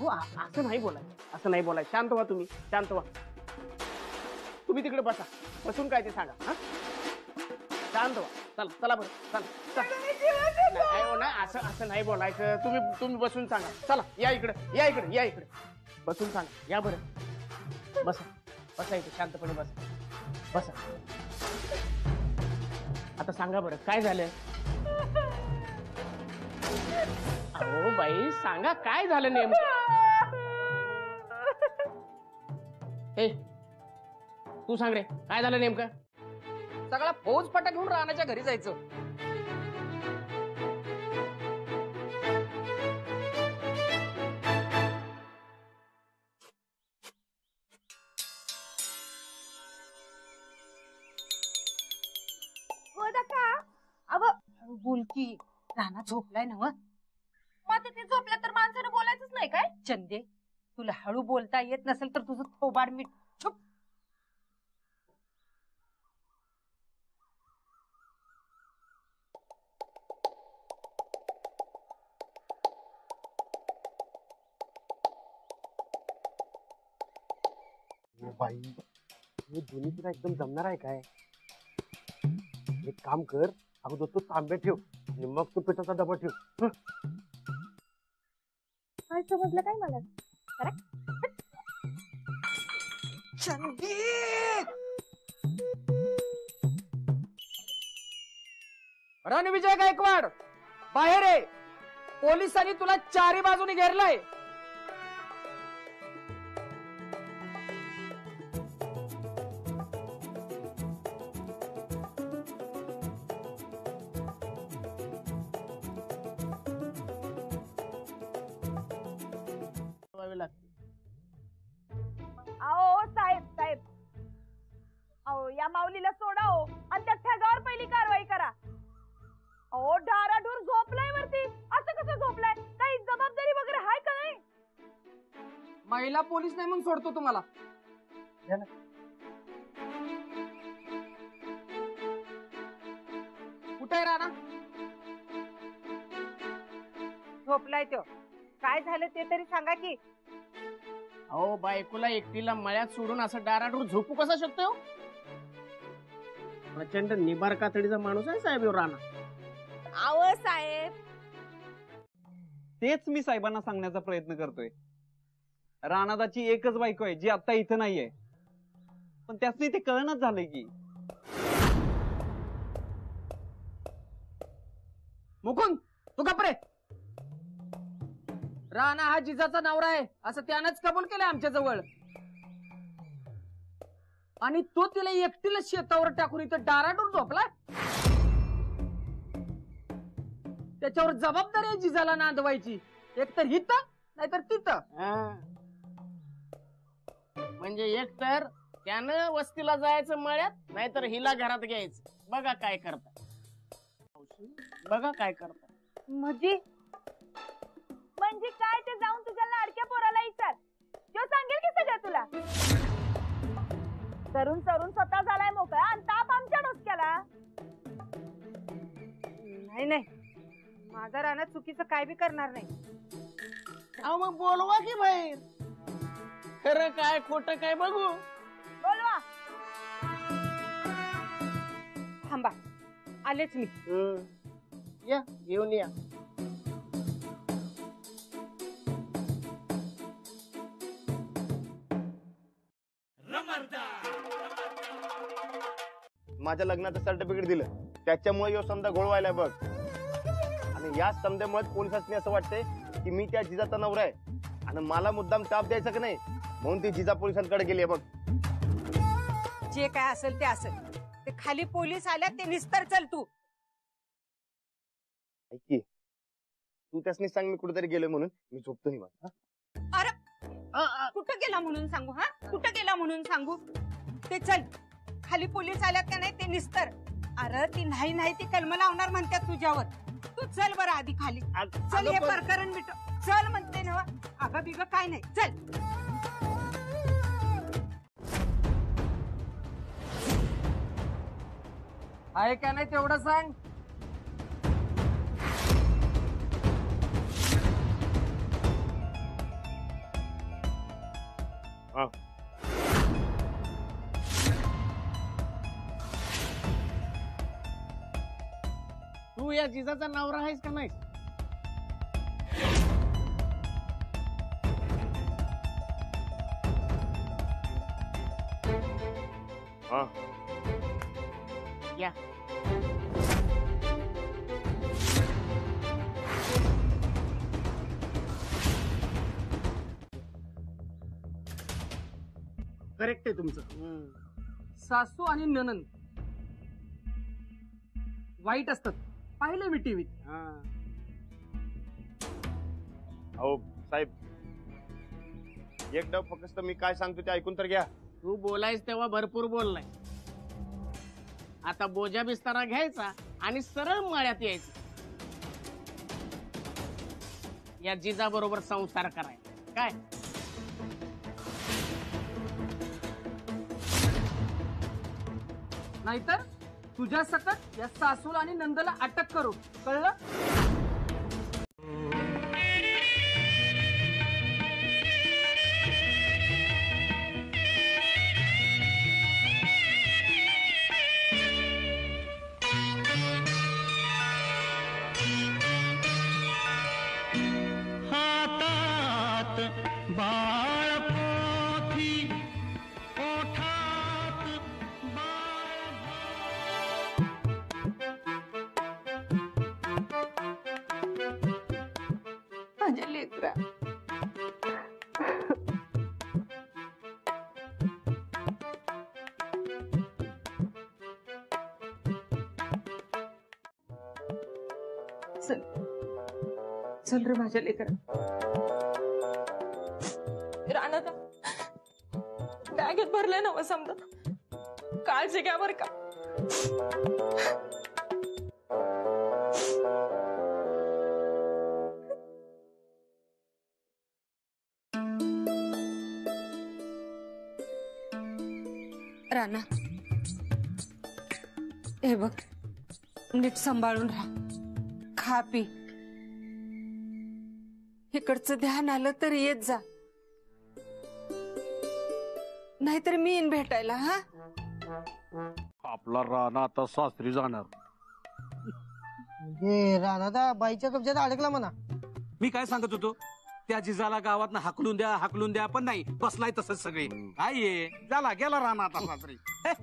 अहो असं नाही बोलायचं, असं नाही बोलायचं. शांत व्हा तुम्ही, शांत व्हा. तुम्ही तिकडे बसा, बसून काय ते सांगा. हा शांत व्हा. चला चला बरं, चला. नाही असं असं नाही बोलायचं. तुम्ही बसून सांगा. चला या इकडे, या इकडे, या इकडे बसून सांगा. या बरं, बसा बसा इथे शांतपणे बसा, बसा. आता सांगा बरं काय झालं. अहो बाई सांगा काय झालं नेमकं. ए तू सांग रे काय झालं नेमकं. सगळा फौज फटा घेऊन राणाच्या घरी जायचं. बोलकी राणा झोपलाय ना. मग ते झोपल्या तर माणसानं बोलायचंच नाही काय. चंदे तुला हळू बोलता येत नसेल तर तुझं थोबाड मीठ. चुप. बाई हे दोन्ही तुला एकदम जमणार आहे काय. एक काम कर, अगोदर तू तांबे ठेव आणि मग तू पिठाचा डबा ठेव. काय समजलं काय मला. रणविजय गायकवाड बाहेर आहे. पोलिसांनी तुला चारी बाजूनी घेरलाय. अहो साहेब साहेब, अहो या माऊलीला सोडा हो आणि त्या ठगावर पहिली कारवाई करा. अहो ढाराढूर झोपलाय वरती. असं कसं झोपलाय. काही जबाबदारी वगैरे आहे का नाही. महिला पोलीस नाही म्हणून सोडतो तुम्हाला. कुठे आहे राणा. झोपलाय तो. काय झालं ते तरी सांगा की. अहो बायकोला एकटीला मळ्यात सोडून असं डाराडूर झोपू कसा शकतो. प्रचंड निबार कातडीचा माणूस आहे साहेब राणा. अहो साहेब तेच मी साहेबांना सांगण्याचा प्रयत्न करतोय. राणादाची एकच बायको आहे जी आता इथं नाहीये. पण त्यासनी ते कळणच झालंय की. मुकुंद तू गप्प रे. राणा हा जिजाचा नवरा आहे असं त्यानंच कबूल केलं आमच्या जवळ. आणि तो तिला एकटीला शेतावर टाकून इथं डाराडूर झोपला. त्याच्यावर जबाबदारी आहे जिजाला नांदवायची. एक तर हिथं नाहीतर तिथं. म्हणजे एक तर त्यानं वस्तीला जायचं मळ्यात, नाहीतर हिला घरात घ्यायचं. बघा काय करता, बघा काय करता. म्हणजे म्हणजे काय ते जाऊन तुझ्या लाडक्या पोराला विचार. तो सांगेल की सगळं तुला. करून सरून स्वतः झालाय मोकळा आणि ताप आमच्या डोसक्याला. नाही नाही माझा राणा चुकीचं काय बी करणार नाही. अहो मग बोलवा की बाहेर. खरं काय खोटं काय बघू. बोलवा. थांबा आलेच मी. या घेऊन या. माझ्या लग्नाचं सर्टिफिकेट दिलं त्याच्यामुळे यो समजा गोळवायला बघ. आणि या समजामुळे पोलिसांनी असं वाटतंय की मी त्या जिजाचा नवरा आहे आणि मला मुद्दाम चाप द्यायचा की नाही म्हणून ती जिजा पोलिसांकडे गेली बघ. जे काय असेल ते असेल. ते खाली पोलीस आल्यात ते निस्तर. चल तू. ऐकी तू त्यासनी सांग मी कुठेतरी गेलोय म्हणून. मी झोपतो निवांत. अरे कुठं गेला म्हणून सांगू. हा कुठं गेला म्हणून सांगू. ते चल खाली पोलीस आल्यात का नाही ते निस्तर. अरे ती नाही नाही ती कलम लावणार म्हणतात तुझ्यावर. तू चल बरं आधी खाली. चल हे प्रकरण मिट. चल म्हणते ना. अगं बिग काय नाही. चल. आहे का नाही तेवढं सांग. हा. तू या जिजाचा नवरा आहेस का नाही? हा. या. करेक्ट आहे तुमचं. सासू आणि ननंद वाईट असतात, पाहिले मी टीव्हीत. अहो साहेब, एक डाव फक्त मी काय सांगतो ते ऐकून तर घ्या. तू बोलायस तेव्हा भरपूर बोललाय. आता बोजा बिस्तारा घ्यायचा आणि सरळ माळ्यात यायचं. या जिजा बरोबर संसार करायचा काय? नाहीतर तुझ्या सकट या सासूला आणि नंदला अटक करू, कळलं? हातात बाळ पोथी, ओठात माझ्या लेकरा चल चल रे माझ्या लेकरा. राणा बॅगेत भरलंय ना समजा, काळजी घ्या बर का. राणा हे बघ, नीट सांभाळून राहा, खा पी. इकडचं ध्यान आलं तर येत जा, नाहीतर मी येईन भेटायला. हा, आपला राणा आता सासरी जाणार. राणा बाईच्या कब्जात अडकला म्हणा. मी काय सांगत होतो, त्या जिजाला गावात हाकलून द्या, पण नाही, बसलाय तसंच सगळे. काय ये झाला, गेला राणा आता सासरी.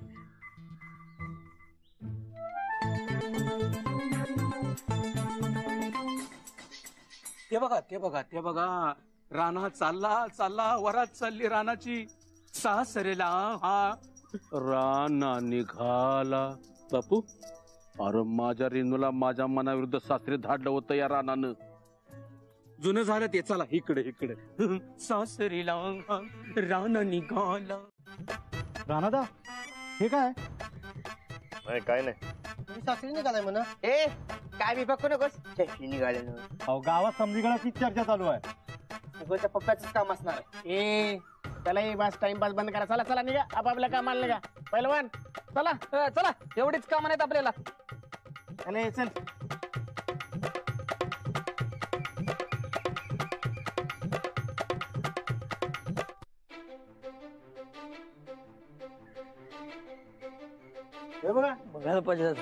ते बघा राणा चालला वरात चालली रानाची सासरेला. हा राणा निघाला. बापू, अरे माझ्या रेणूला माझ्या मनाविरुद्ध सासरे धाडलं होतं या रानानं. जुनं झालं ते. चला इकडे सासरीला राणा निघाला. राणादा हे काय? नाही काय नाही. तुम्ही सासरी निघालाय म्हणा. ए काय बी बघू नकोस, निघाले. अहो गावात समजीगळाची चर्चा चालू आहे. पप्पाच काम असणार. ए चला ये, बस टाइमपास बंद करा. चला चला निघा, आपापल्या कामाला निघा. पहिलवान चला. चला, एवढीच कामं नाहीत आपल्याला. अरे चल. हे बघा, बघायला पाहिजे.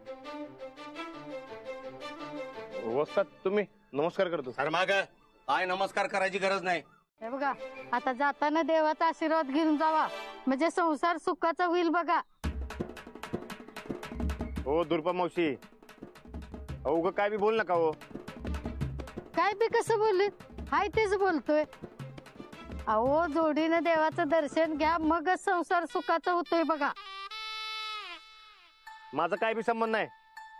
वस्तात तुम्ही नमस्कार करतो. अरे माग काय नमस्कार करायची गरज नाही. हे बघा, आता जाताना देवाचा आशीर्वाद घेऊन जावा, म्हणजे संसार सुखाचा होईल बघा. हो दुर्पा मावशी, अहो काय बी बोल नका हो. काय बी कसं बोलले, हाय तेच बोलतोय. अहो जोडीनं देवाचं दर्शन घ्या, मगच संसार सुखाचा होतोय बघा. माझा काय बी संबंध नाही.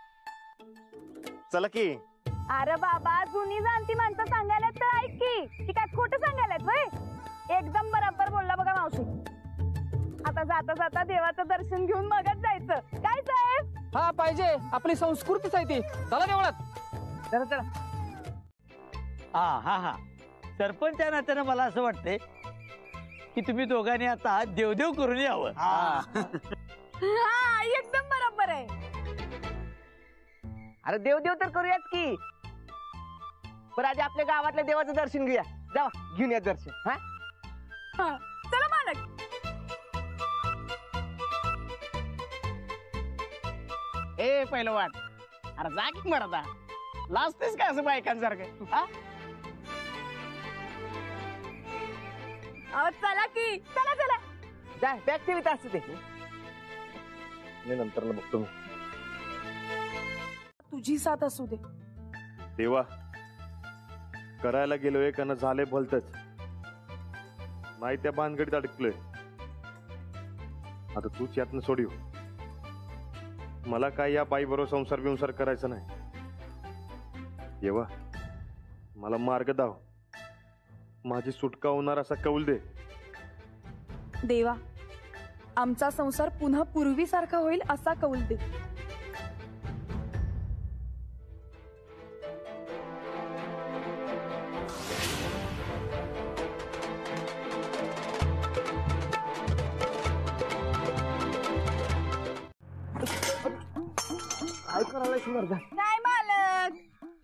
चला की. अरे बाबा, जुनी जाणती माणसं सांगायला तर ऐक की, ती काय खोटं सांगायलात होय? एकदम बरोबर बोलला बघा मावशी. आता जाता जाता देवाचं दर्शन घेऊन मगच जायचं. काय साहेब? हा पाहिजे, आपली संस्कृतीच आहे ती. चला देवळात. चला चला. हा सरपंच नात्यानं मला असं वाटतंय की तुम्ही दोघांनी आता देवदेव करून यावं. हा, एकदम बरोबर आहे. अरे देव तर करूयात की, पण आधी आपल्या गावातल्या देवाचं दर्शन घेऊया. जावा, घेऊन या दर्शन. हा चला ए पहिलवान, अरे जा की मरदा, लाजतेस का असं बायकांसारखं हा? अहो चला की, चला चला. जा बॅग ठेवीत असते ते. मी नंतर बघतो मी. तुझी साथ असू दे. देवा, करायला गेलोय का न झाले भलतच, नाही त्या भानगडीत अडकलोय. आता तूच यातनं सोडीव. मला काय या बाईबरोबर संसार बिंसार करायचा नाही. देवा, मला मार्ग दाव, माझी सुटका होणार असा कौल दे. देवा, आमचा संसार पुन्हा पूर्वीसारखा होईल असा कौल दे. काय करायला मरदा? नाही मालक.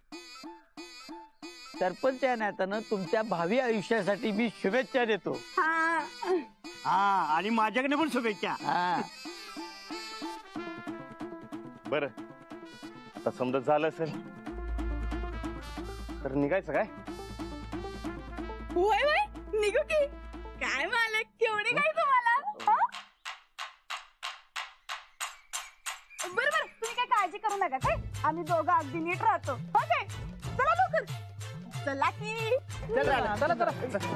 सरपंच या नात्यानं तुमच्या भावी आयुष्यासाठी मी शुभेच्छा देतो. हा हा, आणि माझ्याकडे पण शुभेच्छा. हा, बर, आता समजा झालं असेल तर निघायचं काय? होय होय, निघू की. काय मालक, केवढी काय तुम्हाला. बरं बरं, तुम्ही काय काळजी करू नका. काय आम्ही दोघं अगदी नीट राहतो. ओके, चला लवकर. चला की. चला चला चला.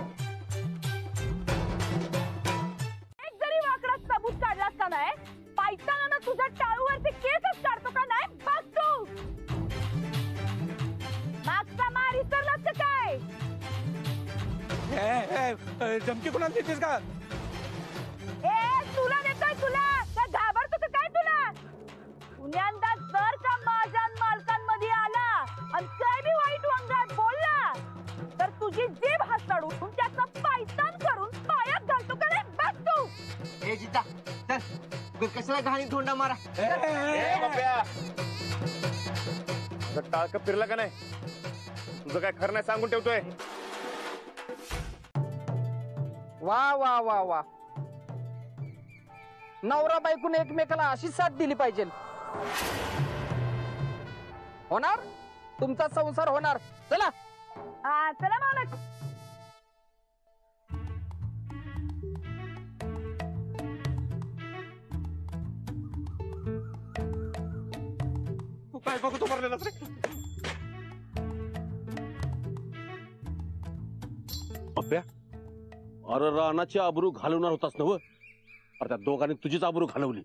एक जरी वाकडा सबूत काढलास का नाही, पायताना ना तुझ्या टाळूवरती केसच काढतो का नाही बघ तू. मागचा मार विसरलास का काय? धमकी कोणाला देतेस का? ए, तुला देतोय. तुला का घाबरतो का काय तुला? पुण्यांदा जर का माझ्या मालकांमध्ये आला आणि काय बी वाईट वंगात बोलला तर तुझी जीभ हाताळून त्याचा पायतान करून पायात घालतो का नाही बघ तू. ए जिता, चल, कशाला घाणी धोंडा मारा. ए बाप्या, तुझं टाळकं फिरलं का नाही? तुझं काय खरं नाही सांगून ठेवतोय. वा वा वा वा, नवरा बायकून एकमेकाला अशीच साथ दिली पाहिजे. होणार, तुमचा संसार होणार. चला. हा चला मालक. तू काय बघतो मरलेलास रे? पप्प्या, अरे रानाची आबरू घालवणार होतास ना? अरे त्या दोघांनी तुझीच आबरू घालवली.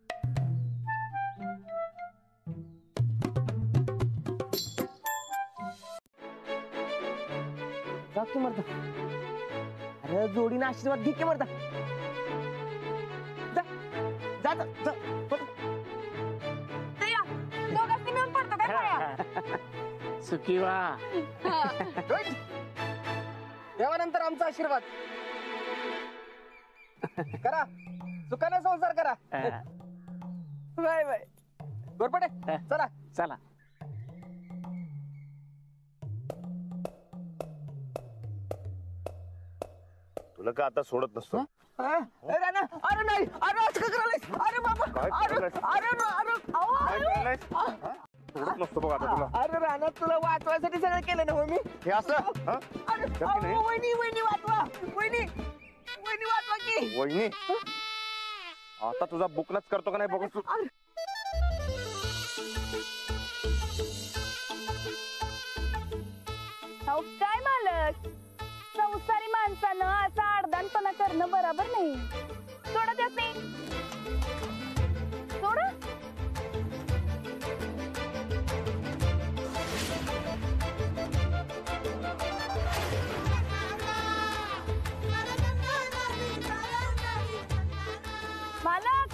जा की मरदा. अरे जोडीनं आशीर्वाद घे की मरदा. जा जा जा, जा. ते या, दोघांनी मिळून पडतो काय पाया? सुखी वा. देवानंतर आमचा आशीर्वाद करा. सुखाने संसार करा. Bye bye. गोरपडे, चला चला. तुला का आता सोडत नसतो. अरे नाही, अरे असं का करायलायस? अरे बाबा, काय अरे करायलायस? अरे काय करायलायस? हा? सोडत नसतो बघ आता तुला. अरे रानात तुला वाचवायसाठी सगळं केलं ना हो मी. हे असं हा? अरे नक्की नाही? वहिनी वाचवा. वहिनी वाचवा की. वहिनी, आता तुझा बुकनाच करतो का नाही बघ तू. अहो काय मालक, संसारी माणसानं असा आडदानपणा करणं बरोबर नाही. सोडा त्यासनी, सोडा. मालक,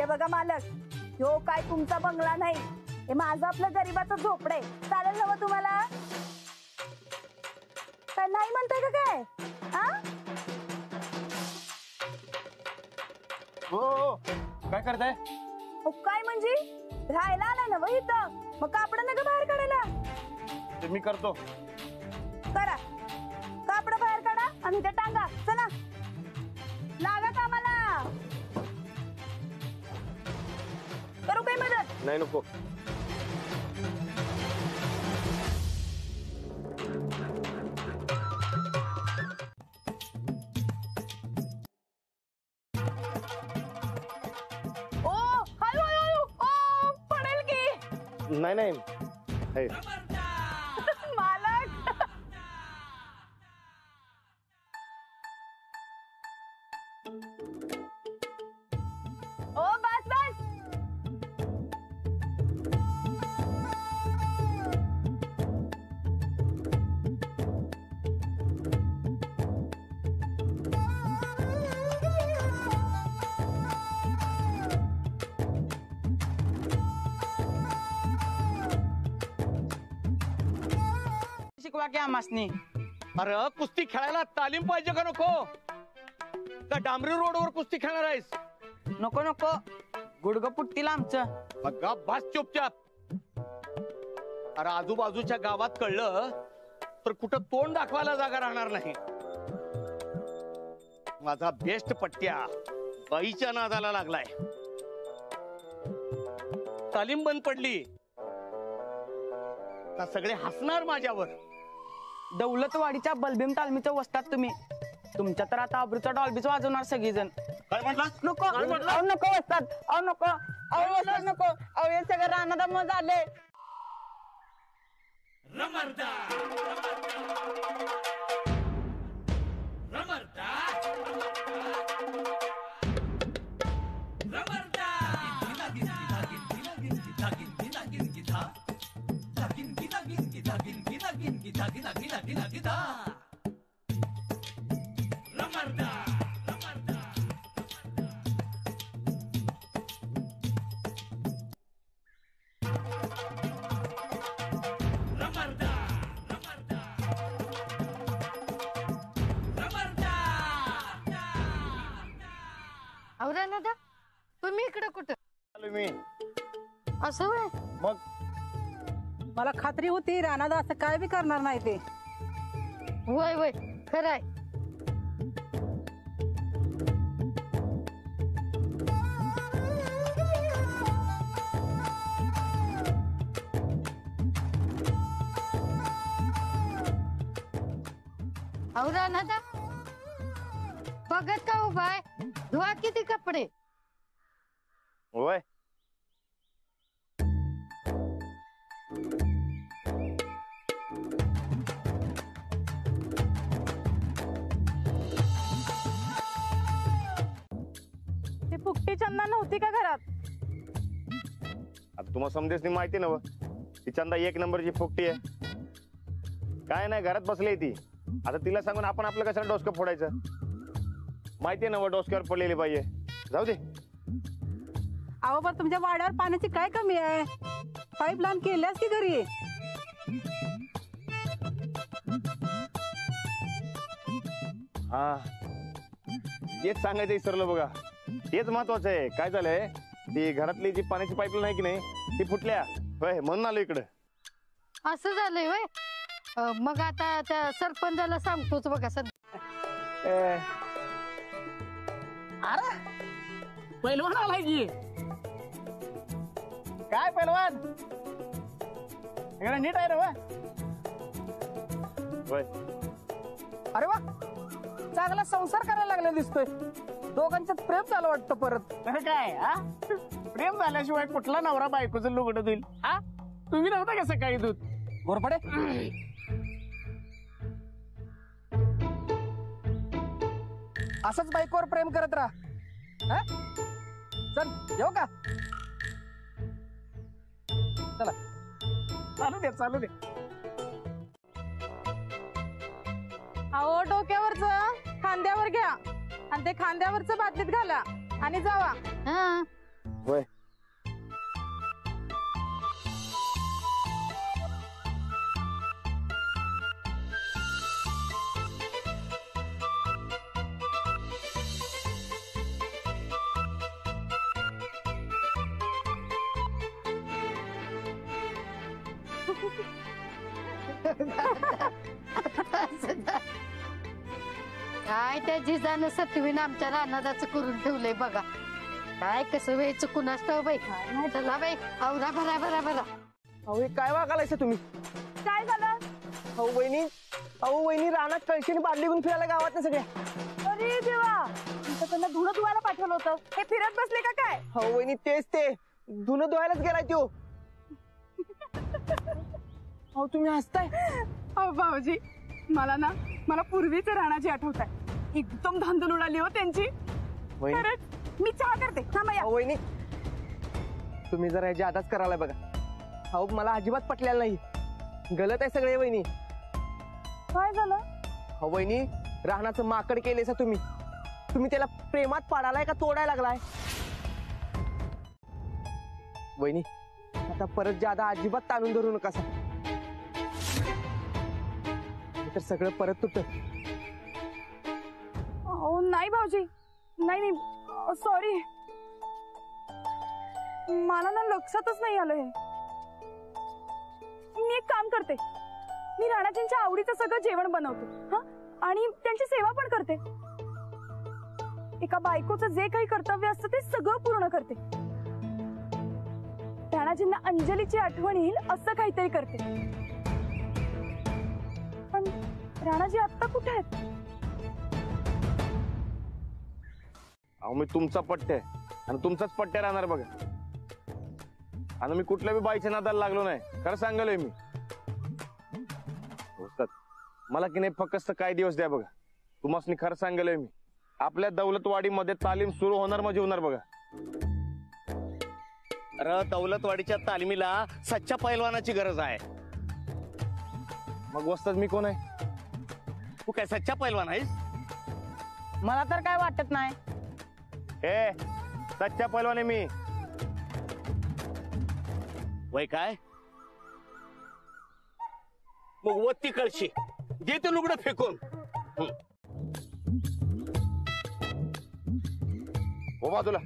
बघा मालक, ह्यो काय तुमचा बंगला नाही, हे माझं आपलं गरीबाचं झोपड आहे. चालेल ना तुम्हाला? काय नाही म्हणताय का काय? हा हो काय करताय? काय म्हणजे राहायला आलाय ना वही इथं, मग कापड नका बाहेर काढायला. ते मी करतो. करा, कापड बाहेर काढा आणि ते टांगा. चला लागा कामाला. करू काय मदत? नाही नको. ओ हळू हळू ओ पडेल की. नाही नाही हे. मालक ओ बस बस. शिकवा की आमासनी. अरे कुस्ती खेळायला तालीम पाहिजे का नको? का डांबरी रोडवर कुस्ती खेळणार आहेस? नको नको, गुडघं पुटतील आमचं. बघा बस चुपचाप. अरे आजूबाजूच्या गावात कळलं तर कुठं तोंड दाखवायला जागा राहणार नाही. माझा बेस्ट पट्ट्या बाईच्या नादाला लागलाय. तालीम बंद पडली का सगळे हसणार माझ्यावर. दौलतवाडीच्या बलभीम तालमीचं वस्तात तुम्ही. तुमच्या तर आता अब्रूचा डॉल्बीच वाजवणार सगळीजण. काय म्हटलं? नको अहो नको वस्तात, अहो नको, अहो वस्तात नको, अहो हे सगळं रानादाम झाले. अहो रानादा, तुम्ही इकडे कुठं? आलो मी. असं व्हय? मग मला खात्री होती राणादा असं काय बी करणार नाही ते. वय वय खरंय. अहो रानादा, बघत का उभाय? धुवा किती कपडे. होय ती फुकटी चंदा नव्हती का घरात? आता तुम्हाला समजेच माहिती ना ती चंदा एक नंबरची फुकटी आहे. काय नाही घरात बसली ती. आता तिला सांगून आपण आपलं कशाला डोसकं फोडायचं? माहितीये ना डोसक्यावर पडलेली पाहिजे. जाऊ दे. अहो पण तुमच्या वाड्यावर पाण्याची काय कमी आहे? पाईपलाईन केल्यास की घरी? हा तेच सांगायचं विसरलो बघा. तेच महत्वाचं आहे. काय झालंय, ती घरातली जी पाण्याची पाईपलाईन आहे की नाही ती फुटल्या होय, म्हणून आलो इकडं. असं झालंय वय. मग आता त्या सरपंचाला सांगतोच बघा सध्या. अरे पैलवान आलाय की काय? पैलवान इकडे नीट आहे रे वा. होय अरे वा, चांगला संसार करायला लागला दिसतोय. दोघांच्यात प्रेम झालं वाटतं परत. अरे काय हा? प्रेम झाल्याशिवाय कुठला नवरा बायकोचं लुगडं देईल? हा तुम्ही नव्हता का सकाळी दूध? गोरपडे असंच बायकोवर प्रेम करत राहा. हा? चल येऊ का? चला चालू दे चालू दे. अहो डोक्यावरच खांद्यावर घ्या आणि ते खांद्यावरच बादलीत घाला आणि जावा. हा होय. काय त्या जिजानं सटवीन आमच्या रानादाचं करून ठेवलंय बघा. काय कसं व्हायचं कुणास ठाऊक बाई. चला बाई आवरा भरा भरा भरा. अहो हे काय वागालायचं तुम्ही? काय झालं? अहो वहिनी रानात कळशीने बादली घेऊन फिरायला गावात ना सगळ्या. अरे देवा, त्यांना धुणं धुवायला पाठवलं होतं, हे फिरत बसले का काय? अहो वहिनी तेच ते धुणं धुवायलाच गेलाय त्यो. अहो तुम्ही हसताय. अहो भाऊजी, मला पूर्वीच राणाची आठवत आहे. एकदम धांदल उडाली हो त्यांची. खरंच मी चहा करते. थांबा या. वहिनी तुम्ही जरा याची आताच करायला बघा. अहो मला अजिबात पटलेलं नाही. गलत आहे सगळे वहिनी. काय झालं? अहो वहिनी रानाचं माकड केलेसा तुम्ही त्याला प्रेमात पाडालाय का तोडायला लागलाय? वहिनी आता परत जादा अजिबात ताणून धरू नका. तर सगळं परत तुटत. अहो नाही भाऊजी, नाही सॉरी, मला ना लक्षातच नाही आलं हे. मी एक काम करते, मी राणाजींच्या आवडीचं सगळं जेवण बनवते आणि त्यांची सेवा पण करते. एका बायकोचं जे काही कर्तव्य असतं ते सगळं पूर्ण करते. राणाजींना अंजलीची आठवण येईल असं काहीतरी करते. पण राणाजी आत्ता कुठे आहेत? अहो मी तुमचा पट्ट्या आहे आणि तुमचाच पट्ट्या राहणार बघा. आणि मी कुठल्या बी बाईच्या नादाला लागलो नाही. खरं सांगालोय मी. मला की नाही फक्त काय दिवस द्या बघा. तुम्हाला खरं सांगालोय मी. आपल्या दौलतवाडीमध्ये तालीम सुरू होणार म्हणजे होणार बघा. अरे दौलतवाडीच्या तालमीला सच्चा पैलवानाची गरज आहे. मग वस्ताद मी कोण आहे? तू काय सच्चा पैलवान आहेस? मला तर काय वाटत नाही. ए सच्चा पैलवान आहे मी. वय काय? मग वत्ती कळशी दे ते लुगडं फेकून. हो बाजूला.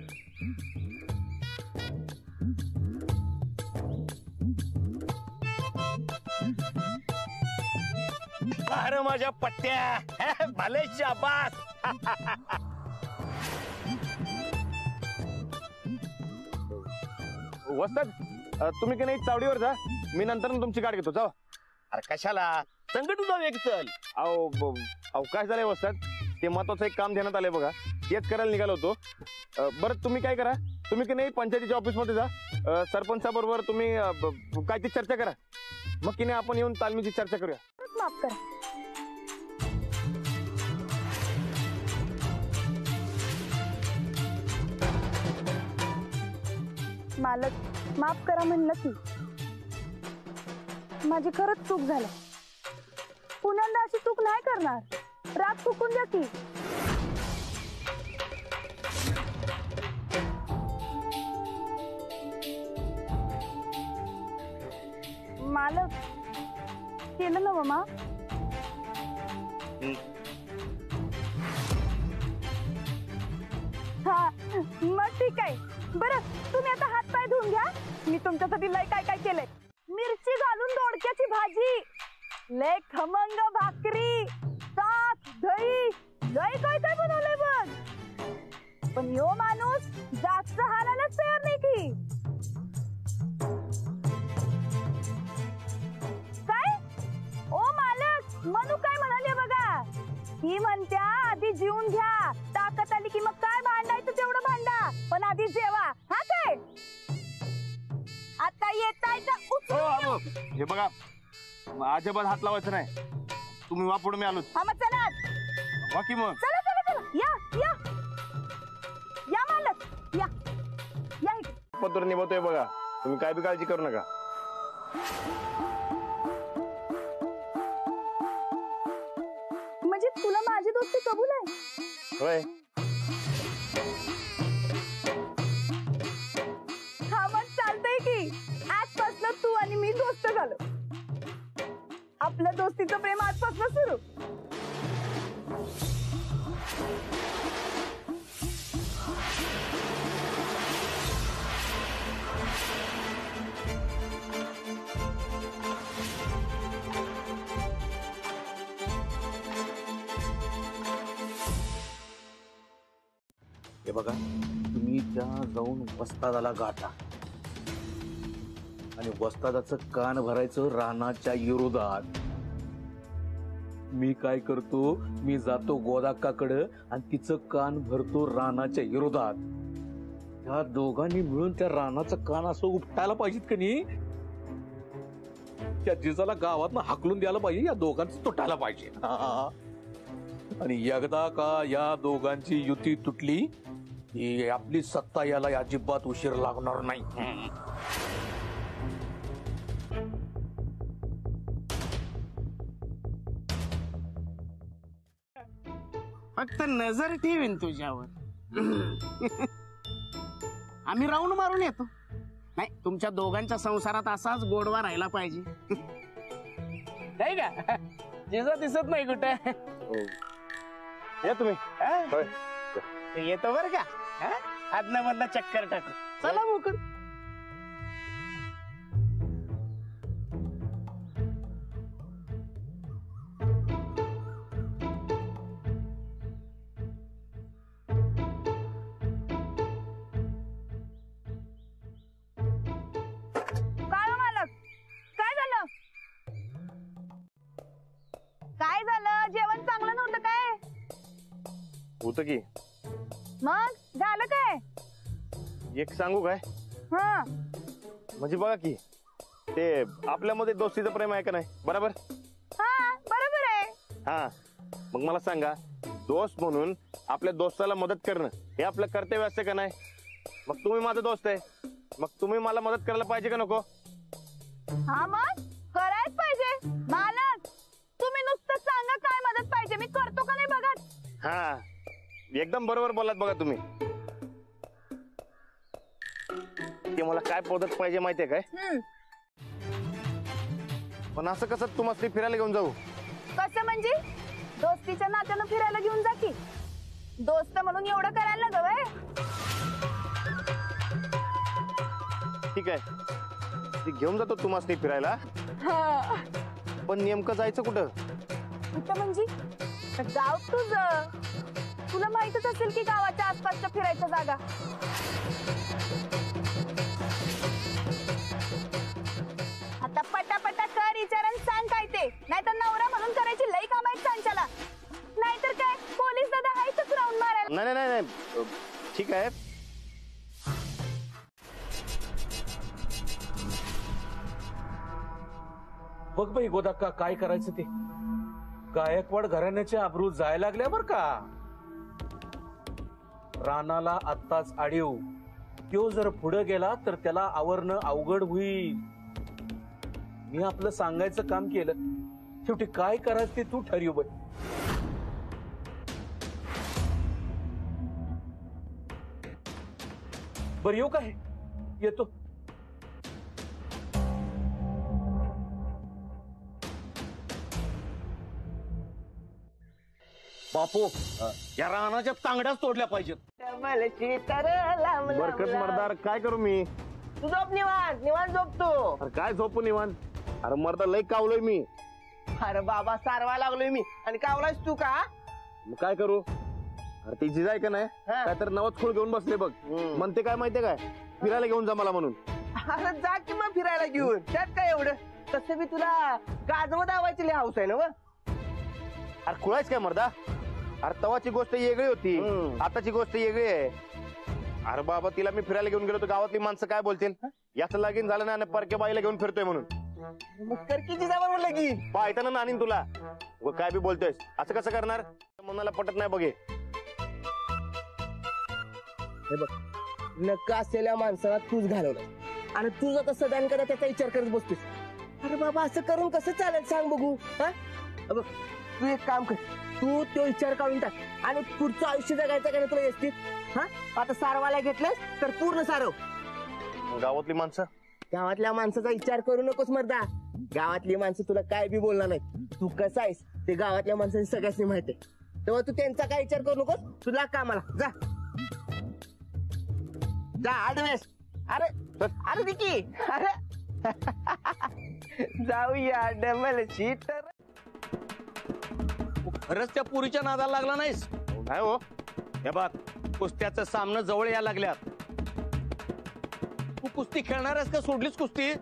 अरे माझ्या पट्ट्या भले शाबास. वस्ताद तुम्ही की नाही चावडीवर जा. मी नंतर तुमची गाठ घेतो. जाऊ. अरे कशाला संकट जाऊ एक चल. अहो काय झालंय वस्ताद, ते महत्वाचं एक काम देण्यात आलंय बघा. तेच करायला निघालो होतो. बरं तुम्ही काय करा, तुम्ही की नाही पंचायतीच्या ऑफिस मध्ये जा. सरपंचाबरोबर तुम्ही काय ती चर्चा करा. मग की नाही आपण येऊन तालमीची चर्चा करूया. माफ करा. मालक माफ करा म्हणलं की. माझी खरंच चूक झाली. पुन्हा अशी चूक नाही करणार. राग चुकून द्या की. मालक केलं ना मामा. हा मग ठीक आहे. बरं तुम्ही आता हात पाय धुवून घ्या. मी तुमच्यासाठी लय काय काय केलंय. मिरची घालून दोडक्याची भाजी, लय खमंग भाकरी, ताक, दही, लय काय काय बनवलंय बघ. पण यो माणूस जास्त हालायलाच तयार नाही की. काय ओ मालक, मनू काय म्हणाले बघा. ही म्हणत्या आधी जीवन घ्या, ताकद आली की मग काय भांडायचं तेवढं भांडा, पण आधी जेवा. हा काय आता येताय हो, हे बघा अजिबात हात लावायचं नाही. तुम्ही वापरून मी आलो. हा मग चला बाकी मग चला चला चला या या या मालक या या इकडे. पत्र निभवतोय बघा. तुम्ही काय बी काळजी करू नका. म्हणजे तुला माझी दोस्ती कबूल आहे? होय. आपलं दोस्तीचं प्रेम आजपासून सुरू. हे बघा, तुम्ही त्या जाऊन वस्तादाला गाठा आणि वस्तादाचं कान भरायचं रानाच्या विरोधात. मी काय करतो, मी जातो गोदाक्काकडं आणि तिचं कान भरतो रानाच्या विरोधात. त्या दोघांनी मिळून त्या रानाचं कान असं उपटायला पाहिजेत का नाही, त्या जिजाला गावातनं हाकलून द्यायला पाहिजे, या दोघांचं तुटायला पाहिजे. आणि एकदा का या दोघांची युती तुटली की आपली सत्ता याला अजिबात उशीर लागणार नाही. फक्त नजर ठेवीन तुझ्यावर. आम्ही राऊंड मारून येतो. नाही, तुमच्या दोघांच्या संसारात असाच गोडवा राहिला पाहिजे. नाही का? जिजा दिसत नाही कुठे. या तुम्ही. येतो बर का? आदना मधला चक्कर टाकू. चला मोकळ. काय मालक, काय झालं? काय झालं? जेवण चांगलं नव्हतं काय? होतं की. मग झालं काय? एक सांगू काय? हा, म्हणजे बघा की, ते आपल्यामध्ये दोस्तीचं प्रेम आहे का नाही? बरोबर. हा, बरोबर आहे. हा, मग मला सांगा, दोस्त म्हणून आपल्या दोस्ताला मदत करणं हे आपलं कर्तव्य असतं का नाही? मग तुम्ही माझा दोस्त आहे, मग तुम्ही मला मदत करायला पाहिजे का नको? हा, मग करायच पाहिजे. मालक, तुम्ही नुसतं सांगा काय मदत पाहिजे, मी करतो का नाही बघा. हा, एकदम बरोबर बोलात बघा तुम्ही. ते मला काय पद्धत पाहिजे माहितीये काय? पण असं कसं तुम्हाला फिरायला घेऊन जाऊ? कसं म्हणजे? दोस्तीच्या नात्यानं फिरायला घेऊन जा की. दोस्त म्हणून एवढं करायला लागलं व्हय? ठीक आहे, ती घेऊन जातो तुम्हाला फिरायला. पण नेमकं जायचं कुठं? कुठं म्हणजे? गाव तुझं. तुला माहितच असेल की गावाच्या आसपासच्या फिरायच्या जागा. आता पटापटा कर, विचारण सांग काय ते. नाहीतर नवरा म्हणून करायची लई काम आहेत सांच्याला. नाहीतर काय, पोलीस दादा हायतच राऊंड मारायला. नाही नाही नाही, ठीक आहे. बघ बाई गोदाक्का, काय करायचं ते. गायकवाड घराण्याचे अब्रू जायला लागल्या बर का. रानाला आत्ताच आडीव. तो जर पुढे गेला तर त्याला आवरणं अवघड होईल. मी आपलं सांगायचं काम केलं, शेवटी काय करायचं ते तू ठरव बाई. बर येऊ काय? येतो. बापू, या रानाच्या तांगड्याच तोडल्या पाहिजेत. बरकत मर्दार, काय करू मी? तू झोप निवांत, निवांत झोपतो. अरे काय झोपू निवांत? अरे मर्दा लय कावलोय मी. अरे बाबा, सारवा लागलोय मी आणि कावलायस तू का? मग काय करू? अरे ती जिजाय का नाही, काय तर नवच खोळ घेऊन बसले बघ. म्हणते काय माहितीये काय, फिरायला घेऊन जा मला म्हणून. अरे जा की मग फिरायला घेऊन, त्यात काय एवढं. तसं बी तुला गाजवं दावायची लय हाऊस आहे ना. अरे खुळायच काय मर्दा? अरे तवाची गोष्ट वेगळी होती, आताची गोष्ट वेगळी आहे. अरे बाबा, तिला मी फिरायला घेऊन गेलो तर गावातली माणसं काय बोलतील? याचं लगीन झालं ना आणि परक्या बाईला घेऊन फिरतोय म्हणून. मग करकीची जावा म्हणलं की पाहता ना आणीन तुला. काय बी बोलतोयस, असं कसं करणार? मनाला पटत नाही बघे. हे बघ, नक्का असलेल्या माणसाला तूच घालवलं आणि तू आता सदान कदा त्याचा विचार करत बसतोस. अरे बाबा, असं करून कसं चालेल सांग बघू. हा बघ, तू एक काम कर, तू तो विचार काढून टाक आणि पुढचं आयुष्य जगायचं का तुला व्यवस्थित. हा, आता सारवाला घेतलंस तर पूर्ण सारव. गावातली माणसं, गावातल्या माणसाचा विचार करू नकोस मर्दा. गावातली माणसं तुला काय बी बोलणार नाही. तू कसा आहेस ते गावातल्या माणसांनी सगळ्यांनी माहिती आहे. तेव्हा तू त्यांचा काय विचार करू नकोस. तुला कामाला जा जा आडवेस. अरे अरे दिकी अरे जाऊया डबल सीटर. खरंच त्या पुरीच्या नादाला लागला नाहीस? नाही हो. हे बघ कुस्त्याचं सामनं जवळ यायला लागल्यात. तू कुस्ती खेळणार आहेस का सोडलीस कुस्ती?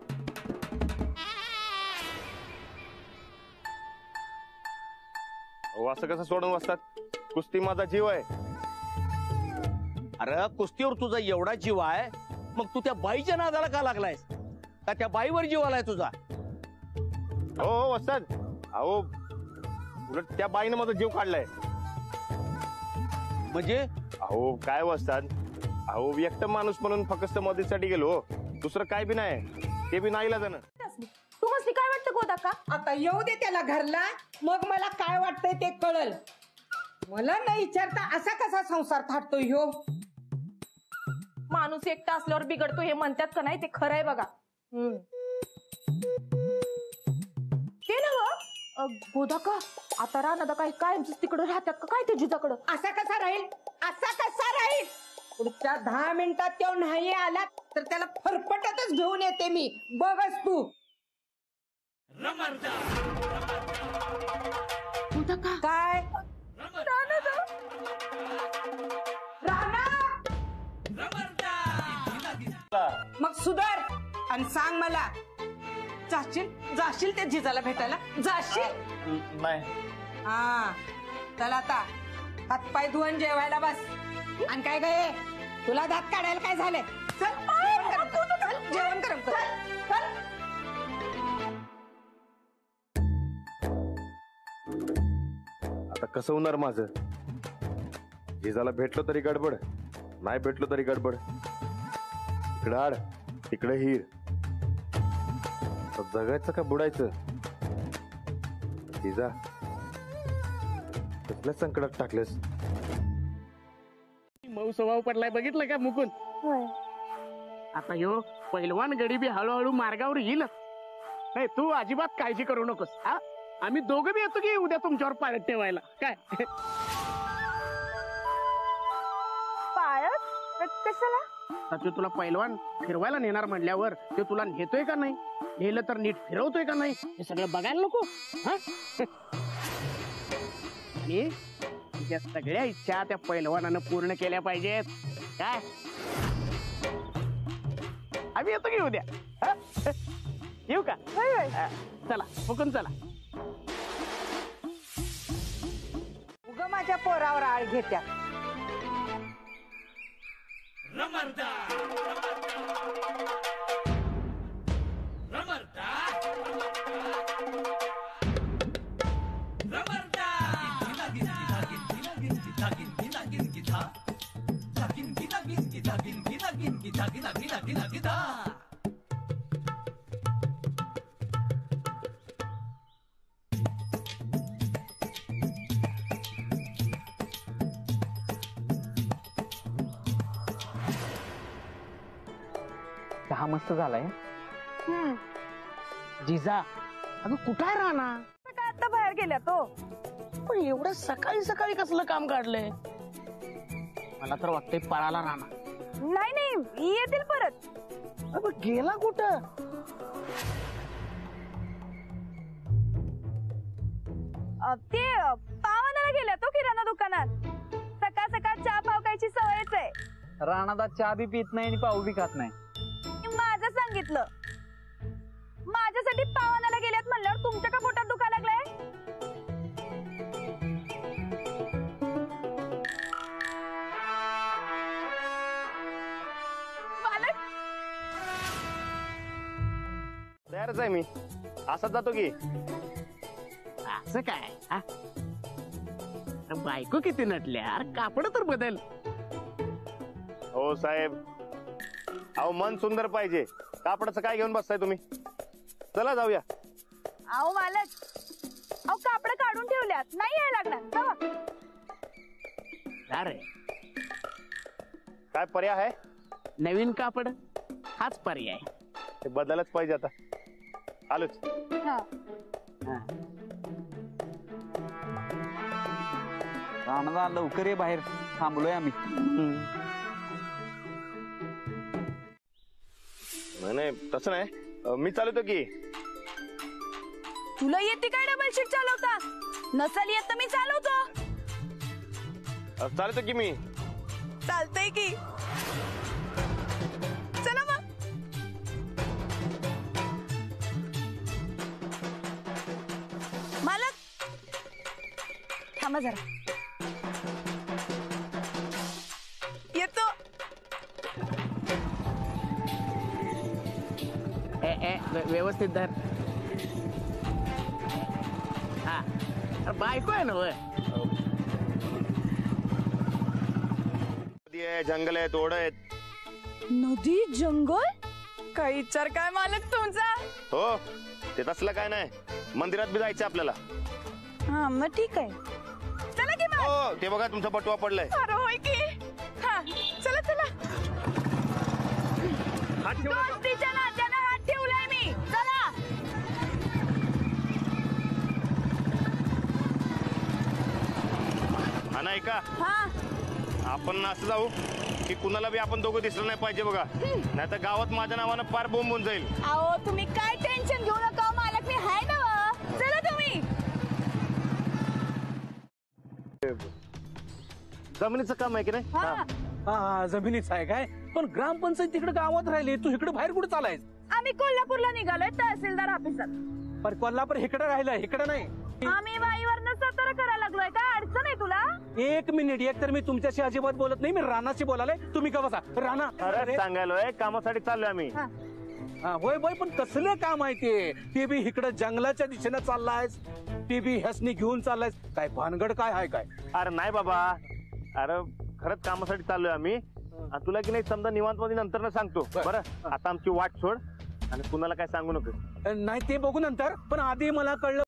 असं कसं सोडून बसतात? कुस्ती माझा जीव आहे. अरे कुस्तीवर तुझा एवढा जीव आहे मग तू त्या बाईच्या नादाला का लागलायस? का त्या बाईवर जीव आलाय तुझा? हो हो वस्ताद. अहो उलट त्या बाईनं माझा जीव काढलाय. म्हणजे? अहो काय वस्ताद, अहो एकटं माणूस म्हणून फक्त मदतीसाठी गेलो. दुसरं काय बी नाही. ते बी नाही जाणं. तू कसली काय वाटतं गोदा का? आता येऊ दे त्याला घरला, मग मला काय वाटतंय ते कळल. मला नाही विचारता असा कसा संसार थाटतोय ह्यो? माणूस एकटा असल्यावर बिघडतो हे म्हणतात का नाही, ते खरं आहे बघा. ते ना गोदा का आता राहणार काय कायमच तिकडं राहतात का काय ते जिजाकडं? असा कसा राहील? असा कसा राहील? पुढच्या 10 मिनिटात तो नाही आला तर त्याला फरफटतच घेऊन येते मी. बघच तू. काय मग सुधार आणि सांग मला, जाशील त्या जिजाला भेटायला? जाशील? नाही. हा चला आता हातपाय धुवून जेवायला बस. आणि काय गे तुला दात काढायला काय झालंय? चल जेवण गरम कर. आता कसं होणार माझं? जिजाला भेटलो तरी गडबड, नाही भेटलो तरी गडबड. इकडं आड तिकडे हिर. जगायचं का बुडायचं? जिजा कसल्या संकटात टाकलेस? मऊ स्वभाव पडलाय बघितलं का मुकुंद? आता ह्यो पैलवान गडी बी हळूहळू मार्गावर येईल. तू अजिबात काळजी करू नकोस. आम्ही दोघं बी येतो की उद्या तुमच्यावर पाळत ठेवायला. काय पाळत कशाला? तो तुला पैलवान फिरवायला नेणार म्हणल्यावर ते तुला नेतोय का नाही, नेलं तर नीट फिरवतोय का नाही, हे सगळं बघायला नको? आणि तुझ्या सगळ्या इच्छा त्या पैलवानानं पूर्ण केल्या पाहिजेत. काय आम्ही येतो की उद्या? येऊ का? चला मुकुंद चला. उग माझ्या पोरावर आळ घेत्या. चहा मस्त झालाय. जिजा अगं कुठं आहे राहणार? काय आता बाहेर गेल्या तो? पण एवढं सकाळी सकाळी कसलं काम काढलंय? मला तर वाटतंय पळाला राहणार. नाही नाही येतील परत. अगं गेला कुठं? ते पावानाला गेल्या तो किराणा दुकानात. सकाळ सकाळ चहा पाव खायची सवयच आहे. राणादा चहा बी पित नाही आणि पाऊ बी खात नाही. माझं सांगितलं. माझ्यासाठी पावानाला गेल्यात म्हणल्यावर तुमच्या का पोटात दुखा लागलाय? तयारच आहे मी. असाच जातो की. असं काय? बायको किती नटल्या, कापड तर बदल. हो साहेब, अहो मन सुंदर पाहिजे. कापडाचं काय घेऊन बसताय तुम्ही? चला जाऊया. अहो मालक, अहो कापड काढून ठेवल्यात, नाही यायला लागणार. जावा. अरे काय पर्याय आहे? नवीन कापड हाच पर्याय. ते बदलच पाहिजे आता. आलोच. राणा लवकर ये बाहेर, थांबलोय आम्ही. नाही तसं नाही, मी चालवतो की. तुला येते काय डबल शीट चालवता? नसल येत तर मी चालवतो. चालवतो की मी. चालतंय की. चला मग. मालक थांबा जरा. येतो. व्यवस्थित धर. हा बायको आहे ना होय. नदी आहे, जंगल आहेत, ओढ आहेत. नदी जंगल काय विचार काय मालक तुमचा. हो ते तसलं काय नाही, मंदिरात बी जायचं आपल्याला. हा मग ठीक आहे. चला की मग. हो ते बघा तुमचा बटवा पडलाय. अरे होय की. हा चला चला. दोस्तीच्या नात्यानं हात ठेवलाय मी. चला. हा नाही का, हा आपण असं जाऊ की कुणाला बी आपण दोघं दिसलं नाही पाहिजे बघा, नाही तर गावात माझ्या नावानं पार बोंब होऊन जाईल. अहो तुम्ही काय टेन्शन घेऊ नका, मालक मी हाय ना. चला तुम्ही. जमिनीचं काम आहे की नाही. हा हा जमिनीच आहे काय, पण ग्रामपंचायत तिकडे गावात राहिली, तू इकडे बाहेर कुठे चालायस? आम्ही कोल्हापूरला निघालोय तहसीलदार ऑफिसात. पण कोल्हापूर इकडे राहिलं, इकडे नाही. आम्ही वाईवरनं सातारा करायला लागलोय. काय अडचण आहे तुला? एक मिनिट, एक तर मी तुमच्याशी अजिबात बोलत नाही, मी रानाशी बोलायला. तुम्ही का बसा. राणा अरे सांगायलोय, कामासाठी चाललोय आम्ही. हा होय होय, पण कसलं काम आहे ते बी इकडे जंगलाच्या दिशेनं चाललायस, ते बी ह्यासनी घेऊन चाललायस. काय भानगड काय आहे काय? अरे नाही बाबा, अरे खरंच कामासाठी चाललोय आम्ही. आणि तुला की नाही समजा निवांत मध्ये नंतर ना सांगतो. बरं आता आमची वाट सोड आणि कुणाला काय सांगू नको. नाही ते बघू नंतर, पण आधी मला कळलं